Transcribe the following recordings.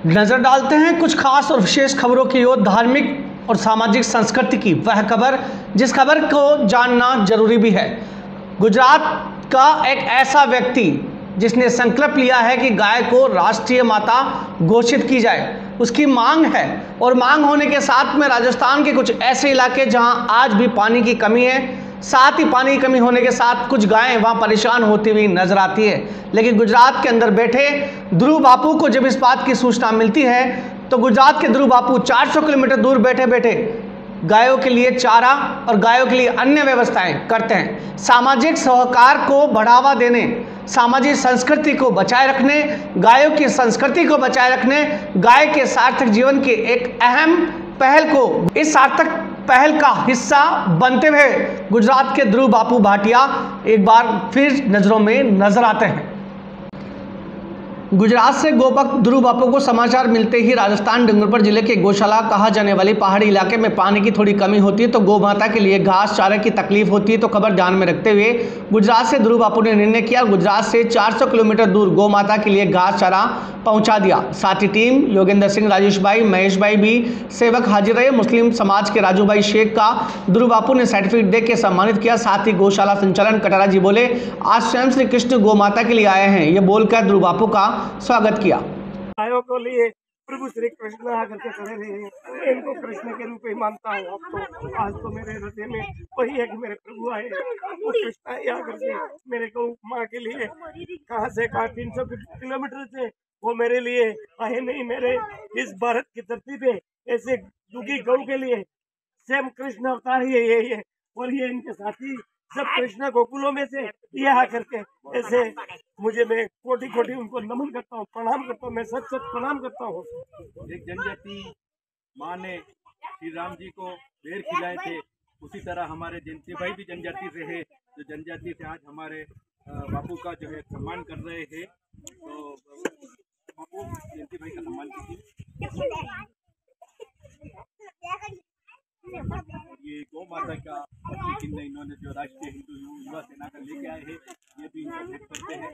नजर डालते हैं कुछ खास और विशेष खबरों की ओर, धार्मिक और सामाजिक संस्कृति की वह खबर जिस खबर को जानना जरूरी भी है। गुजरात का एक ऐसा व्यक्ति जिसने संकल्प लिया है कि गाय को राष्ट्रीय माता घोषित की जाए, उसकी मांग है। और मांग होने के साथ में राजस्थान के कुछ ऐसे इलाके जहां आज भी पानी की कमी है, साथ ही पानी की कमी होने के साथ कुछ गायें वहां परेशान होती हुई नजर आती है। लेकिन गुजरात के अंदर बैठे ध्रुव बापू को जब इस बात की सूचना मिलती है तो गुजरात के ध्रुव बापू 400 किलोमीटर दूर बैठे बैठे गायों के लिए चारा और गायों के लिए अन्य व्यवस्थाएं करते हैं। सामाजिक सहकार को बढ़ावा देने, सामाजिक संस्कृति को बचाए रखने, गायों की संस्कृति को बचाए रखने, गाय के सार्थक जीवन के एक अहम पहल को, इस सार्थक पहल का हिस्सा बनते हुए गुजरात के ध्रुव बापू भाटिया एक बार फिर नजरों में नजर आते हैं। गुजरात से गोभक्त ध्रुव बापू को समाचार मिलते ही राजस्थान डूंगरपुर जिले के गौशाला कहा जाने वाली पहाड़ी इलाके में पानी की थोड़ी कमी होती है तो गौ माता के लिए घास चारे की तकलीफ होती है। तो खबर ध्यान में रखते हुए गुजरात से ध्रुव बापू ने निर्णय किया, गुजरात से 400 किलोमीटर दूर गौ माता के लिए घास चारा पहुंचा दिया। साथ ही टीम योगेंद्र सिंह, राजेश भाई, महेश भाई भी सेवक हाजिर रहे। मुस्लिम समाज के राजू भाई शेख का ध्रुव बापू ने सर्टिफिकेट देकर सम्मानित किया। साथ ही गौशाला संचालन कटारा जी बोले, आज स्वयं श्री कृष्ण गौ माता के लिए आए हैं, ये बोलकर ध्रुव बापू का स्वागत किया। गायों को लिए प्रभु श्री कृष्ण आकर के खड़े रहे, इनको कृष्ण के रूप ही मानता हूँ। अब तो आज तो मेरे हृदय में वही है कि मेरे प्रभु आए, वो कृष्ण आए आकर के मेरे गौ माँ के लिए कहाँ से कहाँ 300 किलोमीटर से वो मेरे लिए आए। नहीं, मेरे इस भारत की धरती पे ऐसे दुखी गौ के लिए स्वयं कृष्ण अवतार ही यही है। और ये इनके साथी सब कृष्ण गोकुलों में से ये आकर के ऐसे मुझे, मैं कोटि कोटि उनको नमन करता हूँ, प्रणाम करता हूँ, मैं सच सच प्रणाम करता हूँ। एक जनजाति माँ ने श्री राम जी को बेर खिलाए थे, उसी तरह हमारे जयंती भाई भी जनजाति से है, जो जनजाति से आज हमारे बापू का जो है सम्मान कर रहे हैं। तो बापू जयंती भाई का सम्मान कीजिए। ये गौ माता का चिन्ह इन्होंने जो राष्ट्रीय हिंदू युवा सेना का लेके आए हैं, ये भी इनको भेंट करते हैं।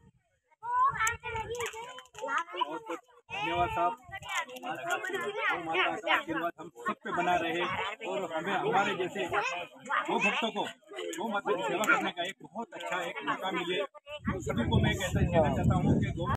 बहुत बहुत धन्यवाद साहब। गौ माता का आशीर्वाद हम सब पे बना रहे और हमें हमारे जैसे गौ भक्तों को गौ माता की सेवा करने का एक बहुत अच्छा एक मौका मिले। सभी को मैं कहना चाहता हूँ कि गौ